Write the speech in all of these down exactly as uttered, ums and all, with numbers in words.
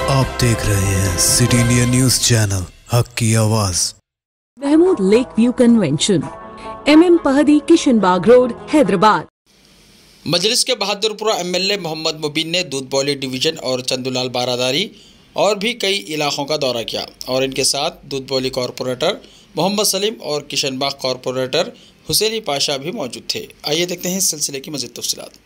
आप देख रहे हैं सिटी इंडिया न्यूज चैनल, हक की आवाज। Mahmood lake view convention, M M Pahadi, Kishan Bagh road, Hyderabad. Majlis के बहादुरपुरा एमएलए मोहम्मद मुबीन ने दूधबौली डिवीजन और चंदूलाल बारादारी और भी कई इलाकों का दौरा किया और इनके साथ दूधबौली कॉरपोरेटर मोहम्मद सलीम और किशनबाग कॉरपोरेटर हुसैनी पाशा भी मौजूद थे। आइए देखते हैं इस सिलसिले की मज़ीद तफसीलात।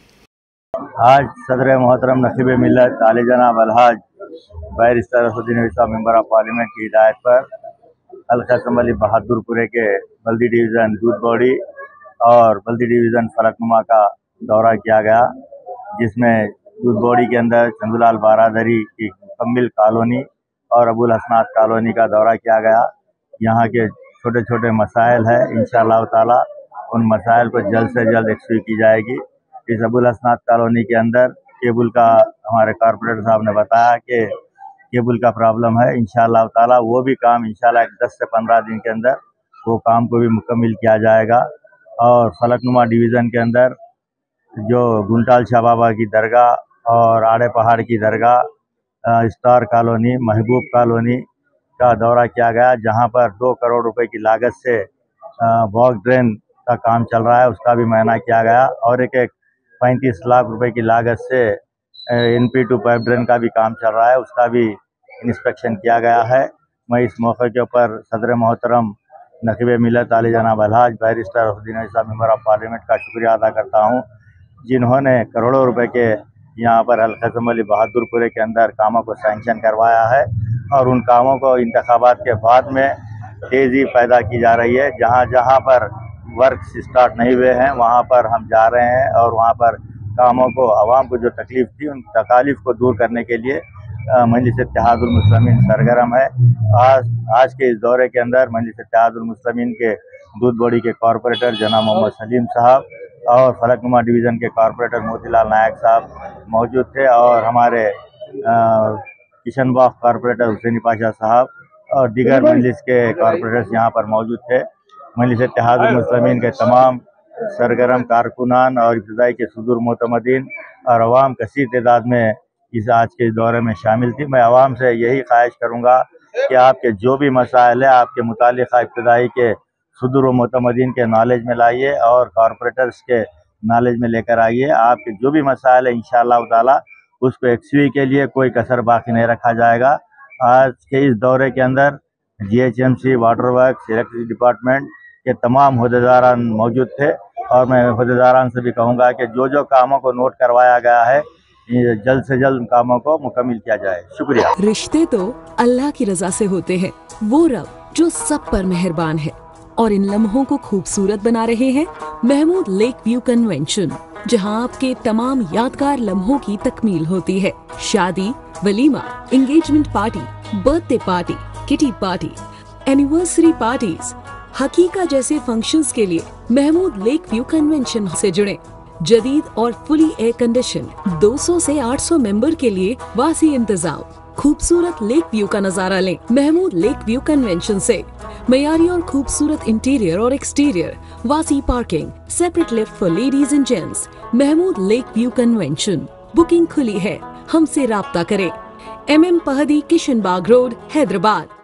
आज सदर मोहतरम नसीब मिल्लत आले जनाब अलहाज बैरिस्टर असदुद्दीन साहब मेंबर ऑफ पार्लियामेंट की हिदायत पर हल्का असम्बली बहादुरपुरे के बल्दी डिवीज़न दूधबौली और बल्दी डिवीज़न फलकनुमा का दौरा किया गया, जिसमें दूधबौली के अंदर चंदूलाल बारादरी की मुकम्मिल कॉलोनी और अबुल हसनात कॉलोनी का दौरा किया गया। यहाँ के छोटे छोटे मसाइल है, इंशाअल्लाह ताला उन मसाइल को जल्द से जल्द एक्सक्यू की जाएगी। इस अबुल हसनात कॉलोनी के अंदर केबल का हमारे कॉरपोरेटर साहब ने बताया कि केबल का प्रॉब्लम है, इंशाअल्लाह ताला वो भी काम इंशाअल्लाह दस से पंद्रह दिन के अंदर वो काम को भी मुकम्मिल किया जाएगा। और फलकनुमा डिवीज़न के अंदर जो गुंटाल शाह बाबा की दरगाह और आड़े पहाड़ की दरगाह, स्टार कॉलोनी, महबूब कॉलोनी का दौरा किया गया, जहां पर दो करोड़ रुपए की लागत से वॉक ड्रेन का काम चल रहा है, उसका भी मुआयना किया गया। और एक एक पैंतीस लाख रुपए की लागत से N P two pipe drain का भी काम चल रहा है, उसका भी इंस्पेक्शन किया गया है। मैं इस मौके के ऊपर सदर मोहतरम नकीब मिल्लत आले जनाब अलहाज बैरिस्टर असदुद्दीन साहब मेंबर ऑफ पार्लियामेंट का शुक्रिया अदा करता हूँ, जिन्होंने करोड़ों रुपए के यहाँ पर हल्का असम्बली बहादुरपुरे के अंदर कामों को सैंक्शन करवाया है। और उन कामों को इंतखाबात के बाद में तेज़ी पैदा की जा रही है। जहाँ जहाँ पर वर्क स्टार्ट नहीं हुए हैं वहाँ पर हम जा रहे हैं और वहाँ पर कामों को, आवाम को जो तकलीफ़ थी उन तकालीफ को दूर करने के लिए मजलिस इत्तेहादुल मुस्लिमीन सरगर्म है। आज आज के इस दौरे के अंदर मजलिस इत्तेहादुल मुस्लिमीन के दूधबौली के कॉरपोरेटर जनाब मोहम्मद सलीम साहब और फलकनुमा डिवीज़न के कॉरपोरेटर मोतीलाल नायक साहब मौजूद थे, और हमारे किशनबाग कॉरपोरेटर हुसैनी पाशा साहब और दीगर मजलिस के कॉरपोरेटर्स यहाँ पर मौजूद थे। मजलिस इत्तेहादुल मुस्लिमीन के तमाम सरगर्म कारकुनान और इब्तिदाई के सुदूर मोतमदीन और अवाम कसीर तादाद में इस आज के दौरे में शामिल थी। मैं आवाम से यही ख्वाहिश करूँगा कि आपके जो भी मसाइल है आपके मुतालिका इब्तिदाई के सुदूर मोतमदीन के नॉलेज में लाइए और कॉरपोरेटर्स के नॉलेज में लेकर आइए। आपके जो भी मसाइल है इंशाअल्लाह ताला उसको एक्सवी के लिए कोई कसर बाकी नहीं रखा जाएगा। आज के इस दौरे के अंदर G H M C, water works, electricity department के तमाम अहदेदारान मौजूद थे, और मैं अहदेदारान से भी कहूँगा कि जो जो कामों को नोट करवाया गया है जल्द से जल्द कामों को मुकम्मिल किया जाए। शुक्रिया। रिश्ते तो अल्लाह की रजा से होते हैं, वो रब जो सब पर मेहरबान है, और इन लम्हों को खूबसूरत बना रहे हैं महमूद लेक व्यू कन्वेंशन, जहां आपके तमाम यादगार लम्हों की तकमील होती है। शादी, वलीमा, engagement party, birthday party, kitty party, anniversary parties, हकीका जैसे फंक्शंस के लिए महमूद लेक व्यू कन्वेंशन से जुड़े। जदीद और फुली एयर कंडीशन दो सौ से आठ सौ मेंबर के लिए वासी इंतजाम। खूबसूरत लेक व्यू का नजारा लें महमूद लेक व्यू कन्वेंशन से। मयारी और खूबसूरत इंटीरियर और एक्सटीरियर, वासी parking, separate lift for ladies and gents. Mahmood lake view convention, booking खुली है, हमसे राब्ता करें। M M Pahadi, Kishan Bagh road, Hyderabad.